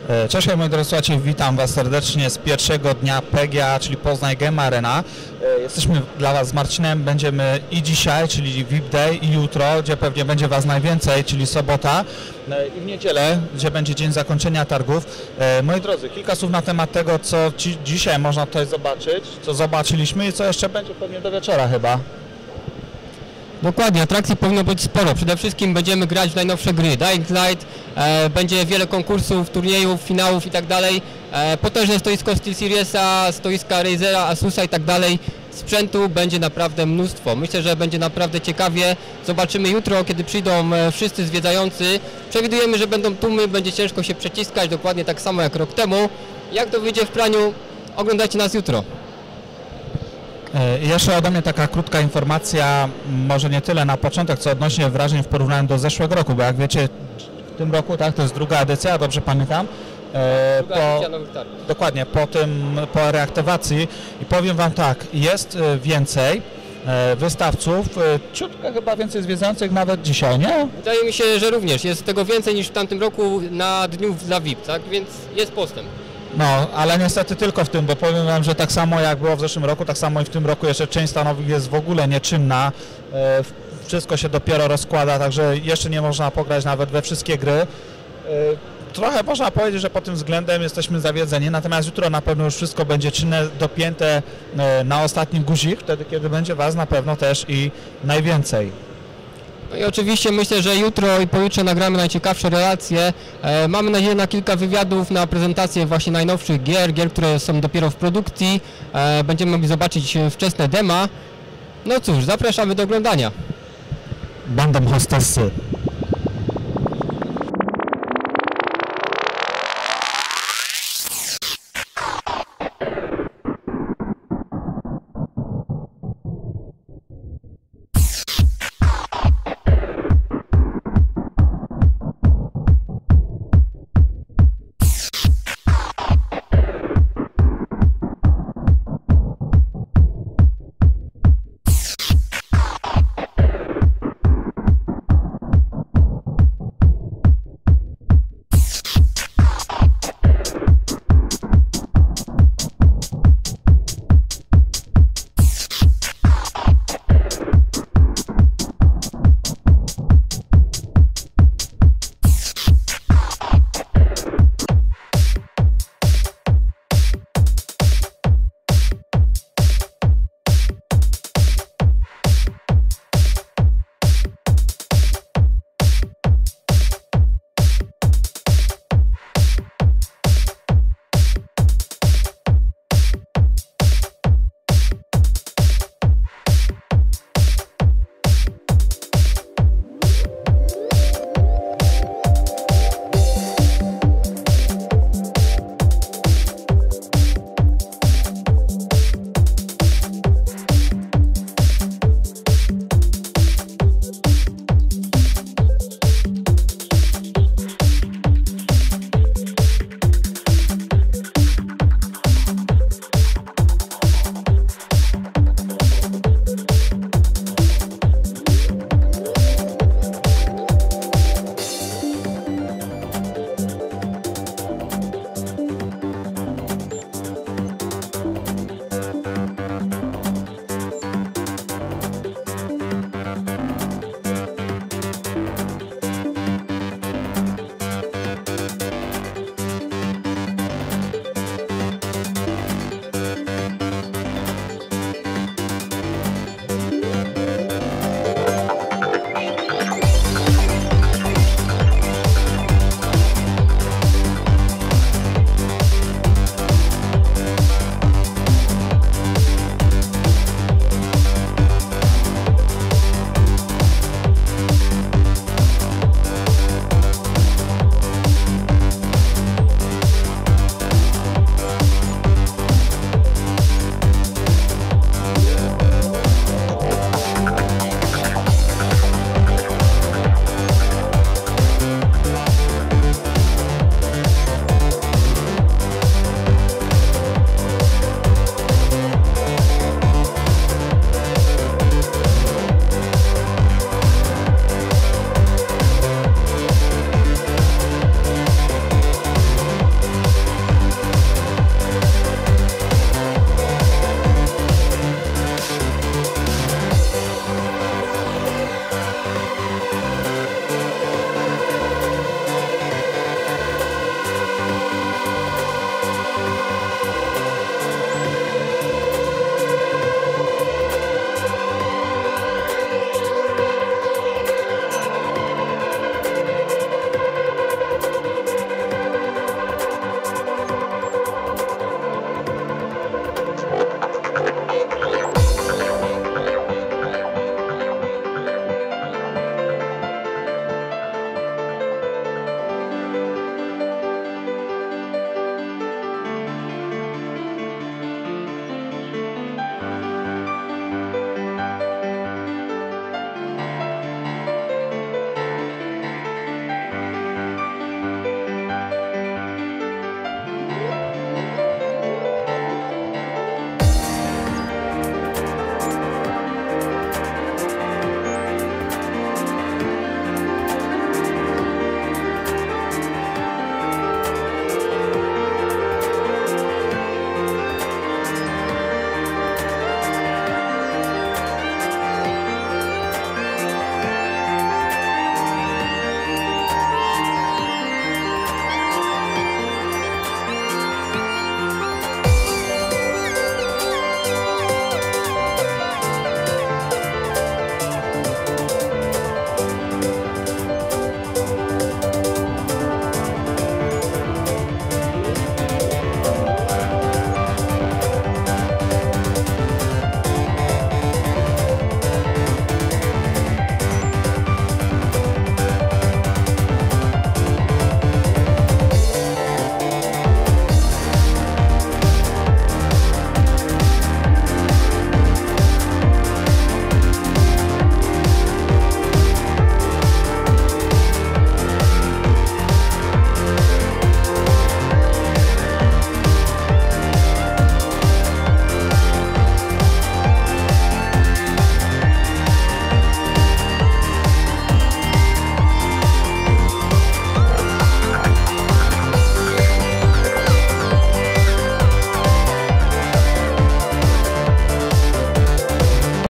Cześć moi drodzy słuchacze, witam Was serdecznie z pierwszego dnia PGA, czyli Poznań Game Arena. Jesteśmy dla Was z Marcinem, będziemy i dzisiaj, czyli VIP Day, i jutro, gdzie pewnie będzie Was najwięcej, czyli sobota, i w niedzielę, gdzie będzie dzień zakończenia targów. Moi drodzy, kilka słów na temat tego, co dzisiaj można tutaj zobaczyć, co zobaczyliśmy i co jeszcze będzie pewnie do wieczora chyba. Dokładnie, atrakcji powinno być sporo. Przede wszystkim będziemy grać w najnowsze gry. Dying Light, będzie wiele konkursów, turniejów, finałów i tak dalej. Potężne stoisko SteelSeriesa, stoiska Razera, Asusa i tak dalej. Sprzętu będzie naprawdę mnóstwo. Myślę, że będzie naprawdę ciekawie. Zobaczymy jutro, kiedy przyjdą wszyscy zwiedzający. Przewidujemy, że będą tłumy, będzie ciężko się przeciskać, dokładnie tak samo jak rok temu. Jak to wyjdzie w praniu, oglądajcie nas jutro. Jeszcze ode mnie taka krótka informacja, może nie tyle na początek, co odnośnie wrażeń w porównaniu do zeszłego roku, bo jak wiecie, w tym roku, tak, to jest druga edycja, dobrze pamiętam, dokładnie, po reaktywacji i powiem Wam tak, jest więcej wystawców, ciutkę chyba więcej zwiedzających nawet dzisiaj, nie? Wydaje mi się, że również jest tego więcej niż w tamtym roku na dniu dla VIP, tak, więc jest postęp. No, ale niestety tylko w tym, bo powiem Wam, że tak samo jak było w zeszłym roku, tak samo i w tym roku jeszcze część stanowisk jest w ogóle nieczynna. Wszystko się dopiero rozkłada, także jeszcze nie można pograć nawet we wszystkie gry. Trochę można powiedzieć, że pod tym względem jesteśmy zawiedzeni, natomiast jutro na pewno już wszystko będzie czynne, dopięte na ostatni guzik, wtedy kiedy będzie Was na pewno też i najwięcej. No i oczywiście myślę, że jutro i pojutrze nagramy najciekawsze relacje. Mamy nadzieję na kilka wywiadów, na prezentację właśnie najnowszych gier, które są dopiero w produkcji. Będziemy mogli zobaczyć wczesne dema. No cóż, zapraszamy do oglądania. Będą hostessy.